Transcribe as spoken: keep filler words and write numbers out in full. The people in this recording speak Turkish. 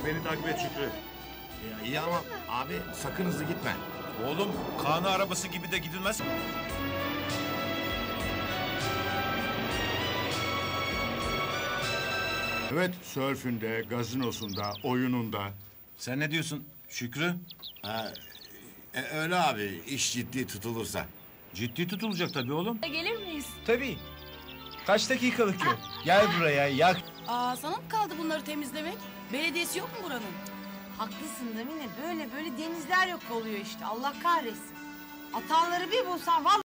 Hadi beni takip et Şükrü. Ya iyi ama abi sakın hızlı gitme. Oğlum Kaan'ı arabası gibi de gidilmez. Evet, sörfünde, gazinosunda, oyununda. Sen ne diyorsun Şükrü? Ha, e, öyle abi iş ciddi tutulursa. Ciddi tutulacak tabii oğlum. Gelir miyiz? Tabii. Kaç dakikalık yol? Gel buraya yak. Aa, sana mı kaldı bunları temizlemek? Belediyesi yok mu buranın? Haklısın da Mine. Böyle böyle denizler yok oluyor işte. Allah kahretsin. Atanları bir bulsan vallahi